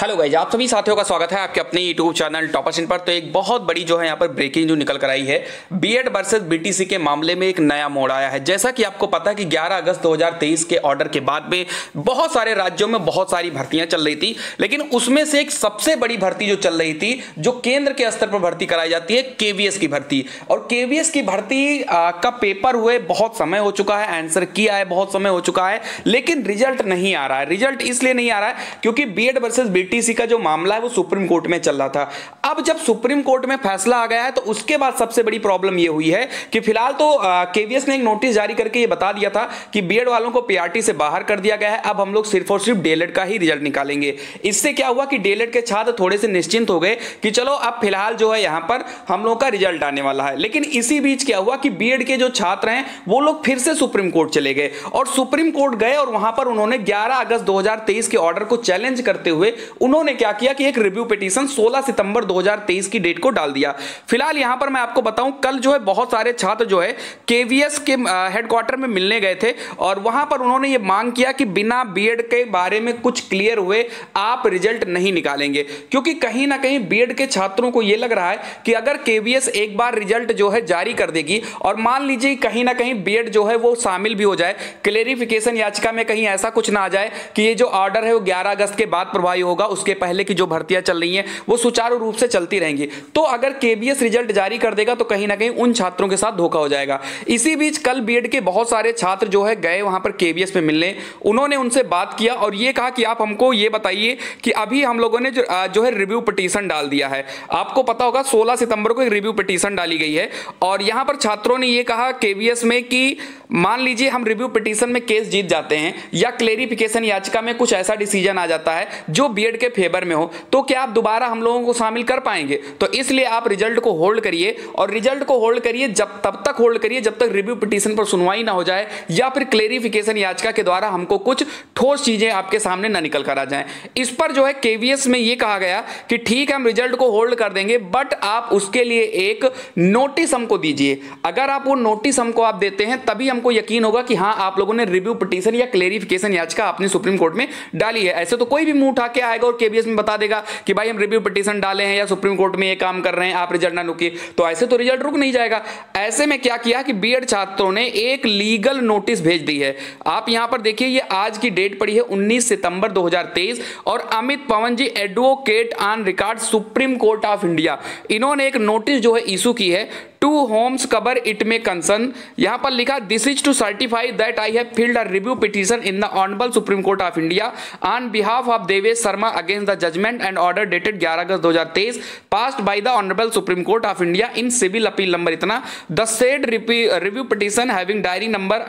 Hello guys, आप सभी साथियों का स्वागत है आपके अपने यूट्यूब चैनल टॉपर्स इन पर। तो एक बहुत बड़ी जो है यहाँ पर ब्रेकिंग न्यूज निकल कर आई है। बीएड वर्सेस बीटीसी के मामले में एक नया मोड़ आया है। जैसा कि आपको पता है कि 11 अगस्त 2023 के ऑर्डर के बाद में बहुत सारे राज्यों में बहुत सारी भर्तियां चल रही थी, लेकिन उसमें से एक सबसे बड़ी भर्ती जो चल रही थी, जो केंद्र के स्तर पर भर्ती कराई जाती है, केवीएस की भर्ती। और केवीएस की भर्ती का पेपर हुए बहुत समय हो चुका है, आंसर किया है, बहुत समय हो चुका है, लेकिन रिजल्ट नहीं आ रहा है। रिजल्ट इसलिए नहीं आ रहा है क्योंकि बीएड वर्सेस बीटीसी का जो मामला है वो सुप्रीम कोर्ट में चल रहा था। अब जब सुप्रीम कोर्ट में फैसला आ गया है तो उसके बाद सबसे बड़ी प्रॉब्लम ये हुई है कि फिलहाल तो केवीएस ने एक नोटिस जारी करके ये बता दिया था कि बीएड वालों को पीआरटी से बाहर कर दिया गया है। अब हम लोग सिर्फ और सिर्फ डीएलएड का ही रिजल्ट निकालेंगे। इससे क्या हुआ कि डीएलएड के छात्र थोड़े से निश्चिंत हो गए कि चलो अब फिलहाल जो है यहां पर हम लोग का रिजल्ट आने वाला है। लेकिन इसी बीच क्या हुआ कि बीएड के जो छात्र हैं वो लोग फिर से सुप्रीम कोर्ट चले गए और सुप्रीम कोर्ट गए और वहां पर उन्होंने 11 अगस्त 2023 के ऑर्डर को चैलेंज करते हुए उन्होंने क्या किया कि एक रिव्यू पिटीशन 16 सितंबर 2023 की डेट को डाल दिया। फिलहाल यहां पर मैं आपको बताऊं, कल जो है बहुत सारे छात्र जो है केवीएस के हेडक्वार्टर में मिलने गए थे और वहां पर उन्होंने ये मांग किया कि बिना बीएड के बारे में कुछ क्लियर हुए आप रिजल्ट नहीं निकालेंगे, क्योंकि कहीं ना कहीं बीएड के छात्रों को यह लग रहा है कि अगर केवीएस एक बार रिजल्ट जो है जारी कर देगी और मान लीजिए कहीं ना कहीं बीएड जो है वो शामिल भी हो जाए, क्लेरिफिकेशन याचिका में कहीं ऐसा कुछ ना आ जाए कि ये जो ऑर्डर है वो 11 अगस्त के बाद प्रभावी होगा, उसके पहले की जो भर्तियां चल रही हैं वो सुचारू रूप से चलती रहेंगी। तो अगर केवीएस रिजल्ट जारी कर देगा तो कहीं ना कहीं उन छात्रों के साथ धोखा हो जाएगा। इसी बीच कल बीएड के बहुत सारे छात्र जो है गए वहां पर केवीएस में मिलने, उन्होंने उनसे बात किया और ये कहा कि आप हमको ये बताइए कि अभी हम लोगों ने जो है रिव्यू पिटीशन डाल दिया है। आपको पता होगा 16 सितंबर को एक रिव्यू पिटीशन डाली गई है और यहां पर छात्रों ने ये कहा केवीएस में कि मान लीजिए हम रिव्यू पिटीशन में केस जीत जाते हैं या क्लेरिफिकेशन याचिका में कुछ ऐसा डिसीजन आ जाता है जो बीएड के फेवर में हो, तो क्या आप दोबारा हम लोगों को शामिल कर पाएंगे? तो इसलिए आप रिजल्ट को होल्ड करिए और रिजल्ट को होल्ड करिए तब तक होल्ड करिए जब तक रिव्यू पिटीशन पर सुनवाई ना हो जाए या फिर क्लेरिफिकेशन याचिका के द्वारा हमको कुछ ठोस चीजें आपके सामने ना निकल कर आ जाएं। इस पर जो है केवीएस में यह कहा गया कि ठीक है हम रिजल्ट को होल्ड कर देंगे, बट आप उसके लिए एक नोटिस हमको दीजिए। अगर आप वो नोटिस हमको आप देते हैं तभी हमको यकीन होगा कि हाँ आप लोगों ने रिव्यू पिटीशन या क्लेरिफिकेशन याचिका अपने सुप्रीम कोर्ट में डाली है। ऐसे तो कोई भी मुंह उठा के आएगा और केवीएस में बता देगा कि भाई हम रिव्यू पिटीशन डाले हैं या सुप्रीम कोर्ट में ये काम कर रहे हैं, आप रिजल्ट ना रुकिए, तो ऐसे तो रिजल्ट रुक नहीं जाएगा। ऐसे में क्या किया कि बीएड छात्रों ने एक लीगल नोटिस भेज दी है। आप यहां पर देखिए, ये आज की डेट पड़ी है 19 सितंबर 2023 और Amit Pawan ji advocate on record Supreme Court of India, इन्होंने एक नोटिस जो है इशू की है to whomsoever it may concern. यहां पर लिखा this is to certify that I have filed a review petition in the honourable Supreme Court of India on behalf of Devesh Sharma against the judgment and order dated 11 August 2023 passed by the honourable Supreme Court of India in civil appeal number इतना the said review petition having diary number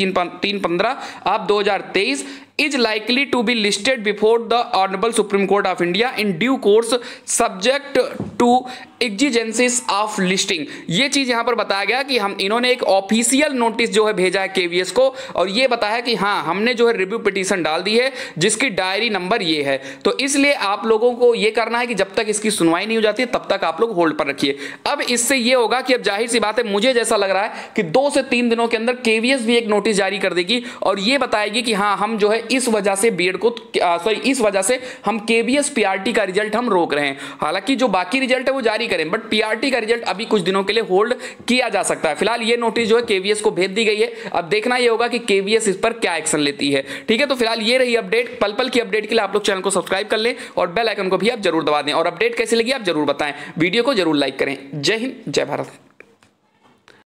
38-315 of 2023 is likely to be listed before the Honorable Supreme Court of India in due course subject to exigencies of listing। ये चीज यहां पर बताया गया कि हम इन्होंने एक ऑफिशियल नोटिस जो है भेजा है केवीएस को और ये बताया कि हाँ हमने जो है रिव्यू पिटीशन डाल दी है जिसकी डायरी नंबर ये है। तो इसलिए आप लोगों को ये करना है कि जब तक इसकी सुनवाई नहीं हो जाती तब तक आप लोग होल्ड पर रखिए। अब इससे ये होगा कि अब जाहिर सी बात है, मुझे जैसा लग रहा है कि 2 से 3 दिनों के अंदर केवीएस भी एक नोटिस जारी कर देगी और ये बताएगी कि हाँ हम जो है इस वजह से बीएड को इस वजह से हम केवीएस पीआरटी का रिजल्ट हम रोक रहे हैं। हालांकि जो बाकी रिजल्ट है वो जारी करें, बट पीआरटी का रिजल्ट अभी कुछ दिनों के लिए होल्ड किया जा सकता है। फिलहाल ये नोटिस जो है केवीएस को भेज दी गई है। अब देखना ये होगा कि केवीएस इस पर क्या एक्शन लेती है। ठीक है, तो फिलहाल ये रही अपडेट। पल पल की अपडेट के लिए आप लोग चैनल को सब्सक्राइब कर लें और बेल आइकन को भी आप जरूर दबा दें और अपडेट कैसी लगी आप जरूर बताएं। वीडियो को जरूर लाइक करें। जय हिंद, जय भारत।